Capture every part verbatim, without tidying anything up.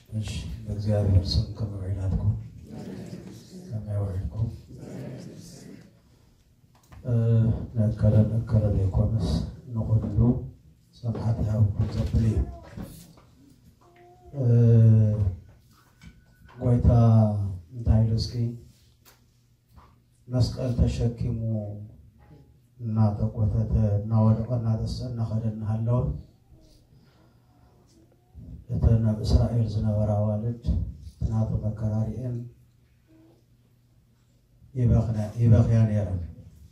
እሺ በእግዚአብሔር ስም ከመወይናትኩም ከመወይናትኩም እ ነከረ ነከረ ለኮንስ ነሁሉ ሰማዓት ያውቁ ዘብሊ እ ጎይታ እንዳይልስኪ መስቀል ተሸክሙ እና ተቆተተ እና ወደቀና ተሰና ኸደና ሃለው እተና እስራኤል ዝነበራ ዋልድ ትናቱ መከራሪኤን ይበኽና ይበኽያን ያረን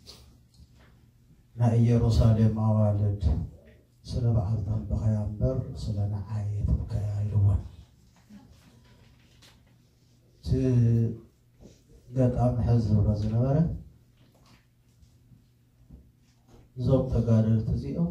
ና ኢየሩሳሌም አዋልድ ስለ በዓልታን በኸያምበር ስለ ነዓይት ከያይልወን ት ገጣም ሕዝብ ዝነበረ ዞም ተጋደልት እዚኦም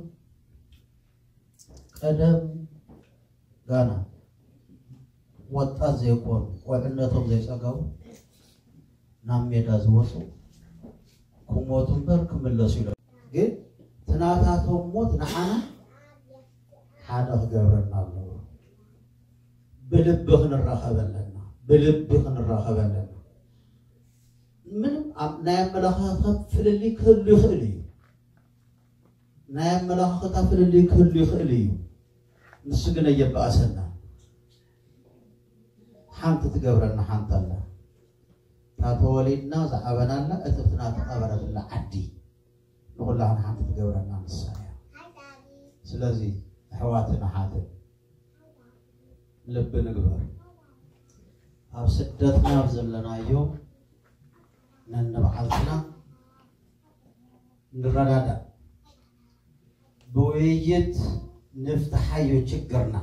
ቀደም ጋና ወጣት ዘይኮን ወዕነቶም ዘይጸጋው ናብ ሜዳ ዝወፁ ኩሞቱን በር ክምለሱ ይሉ ግን ትናታቶም ሞት ንሓና ሓደ ክገብረና ኣለዎ ብልቢ ክንራኸበለና ብልቢ ክንራኸበለና ምንም ናይ ኣመላኻኽታ ፍልሊ ክህሉ ይኽእል እዩ ናይ ኣመላኻኽታ ፍልሊ ክህሉ ይኽእል እዩ ንሱ ግን የበኣሰና ሓንቲ ትገብረና ሓንቲ ኣላ ታተወሊድና ዝዓበናላ እትብትና ተቐበረላ ዓዲ ንኹላህና ሓንቲ ትገብረና ንሳ እያ ስለዚ ኣሕዋትና ሓደ ልቢ ንግበር ኣብ ስደትና ኣብ ዘለናዮ ነንበዓልትና ንረዳዳእ بويت نفتحيو تشكرنا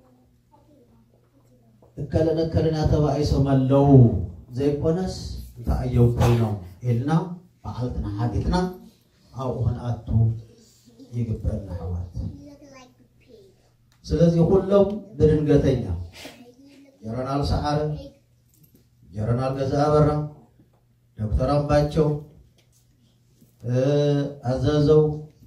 كلنا كلنا تبع يسمى لو زي كونس تأيو كلنا إلنا بعلتنا حديثنا أو هنأتو يقبلنا حوات سلازي كلهم درنجتينا جرنا السحارة جرنا الجزاء برا دكتور أمباتشو أزازو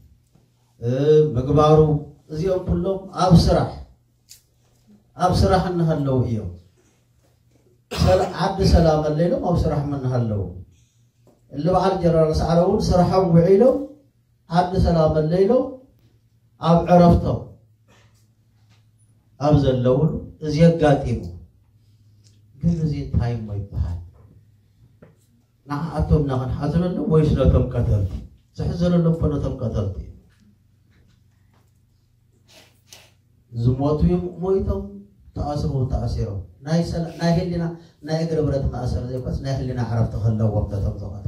مقبارو زيهم كلهم أبصرح أبصرح من هاللو إيوم سل عبد سلام الليلو أبصرح من هاللو اللي بعد جرى سعرون صرحهم وعيلو عبد سلام الليلو أب عرفته أبزل لون زياد قاتيمو كل زين تايم ما يبحث نح أتوم نحن حزن لهم ويش نتم قتلتي سحزن لهم فنتم قتلتي زموتو يمويتم تأثروا تأثيروا ناي سل ناي هلنا ناي قربرت ما أثر زي بس ناي هلنا عرفت خلوا وقت تمزقات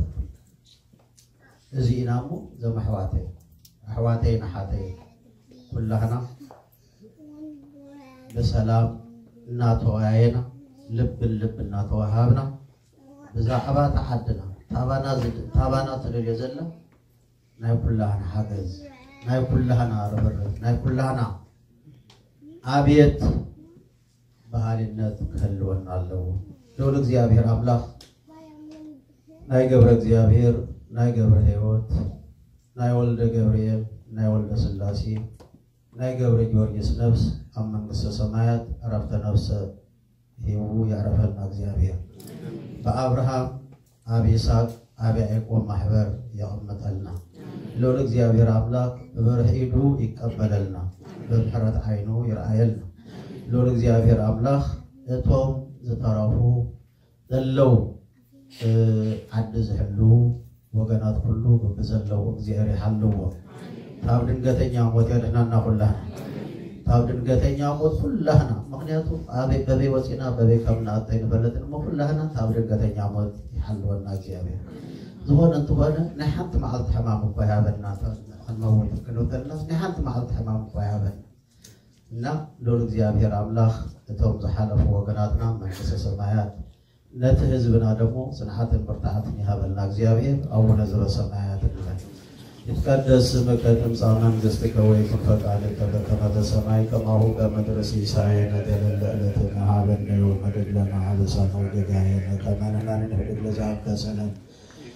زي نامو زم حواتي حواتي نحاتي كلنا بسلام ناتو عينا لب لب ناتو هابنا بزعبات حدنا تابانا زد تابانا تلل يزلا ناي كلنا حاجز ناي كلنا ربر ناي كلنا አብየት ባህሪነት ከልወና አለው ለወል እግዚአብሔር አምላክ ናይ ገብረ እግዚአብሔር ናይ ገብረ ሕይወት ናይ ወልደ ገብርኤል ናይ ወልደ ስላሴ ናይ ገብረ ጊዮርጊስ ነፍስ ኣብ መንግስተ ሰማያት አረፍተ ነፍስ ይው ያረፈና እግዚአብሔር በአብርሃም አብ ይስሐቅ አብ ያዕቆብ ማህበር ያቀመጠልና ለወል እግዚአብሔር አምላክ በበረሂዱ ይቀበለልና በምሕረት አይኑ ይራአየልና ለወል እግዚአብሔር አምላክ እቶም ዝተረፉ ዘለው ዓዲ ዝሕሉ ወገናት ሁሉ በዘለው እግዚአብሔር ይሐልዎ ታብ ድንገተኛ ሞት ያድናና ሁላና ታብ ድንገተኛ ሞት ሁላና ምክንያቱም አቤ በቤ ወፂና በቤ ከምና አጥተን በለጥን ሁላና ታብ ድንገተኛ ሞት ይሐልወና እግዚአብሔር ዝሆነ እንትሆነ ናይ ሓንቲ መዓልቲ ሕማም እኳ ያበልና እንመውት ክንውተልና ናይ ሓንቲ መዓልቲ ሕማም እኳ ያበልና እና ለወል እግዚአብሔር አምላክ እቶም ዝሓለፉ ወገናትና መንግስተ ሰማያት ነቲ ህዝብና ደግሞ ጽንዓትን ብርታዓትን ይሃበልና እግዚአብሔር አቡነ ዘበሰማያት ይላል ይትቀደስ ስምከ ትምጻእ መንግሥትከ ወይኩን ፈቃድከ በከመ በሰማይ ከማሁ በምድር ሲሳየነ ዘለለዕለትነ ሀበነ ዮም ወኅድግ ለነ አበሳነ ወጌጋየነ ከመ ንሕነኒ ንኅድግ ለዘአበሰነ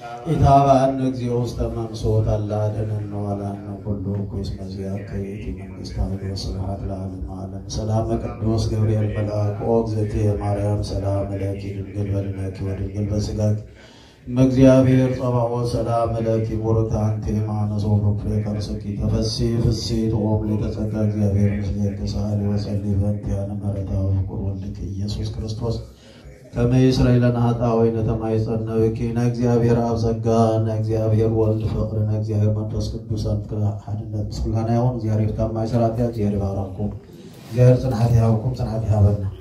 ኢታባን እግዚኦ ስተማንሶት አላደነን ወላን ሁሉ ኩስ መዚያ ከይቲ መንግስታዊ ወስብሐት ለዓለመ ዓለም ሰላም ቅዱስ ገብርኤል መልአክ ኦግዝእቴ ማርያም ሰላም ለኪ ድንግል በልነኪ ወድንግል በስጋኪ መግዚአብሔር ጸባኦት ሰላም ለኪ ቡርክት አንቲ እማነሶ ፍሬ ከርሥኪ ተፈሥሒ ፍሥሕት ኦም ለተጸጋ እግዚአብሔር ምስሌኪ ሳሊ ወጸልይ በእንቲአነ ምሕረታሁ ፍቁር ወልድኪ ኢየሱስ ክርስቶስ ከመ ይስረይ ለነ ኃጣውኢነ ተማይጸነብኪ እግዚአብሔር አብ ጸጋ እግዚአብሔር ወልድ ፍቅር እግዚአብሔር መንፈስ ቅዱስ አንድነት ምስጋና ይሁን። እግዚአብሔር ታማኝ ሥራት እግዚአብሔር ባርኩ እግዚአብሔር ጽንዓት ያውቁም ጽንዓት ያበና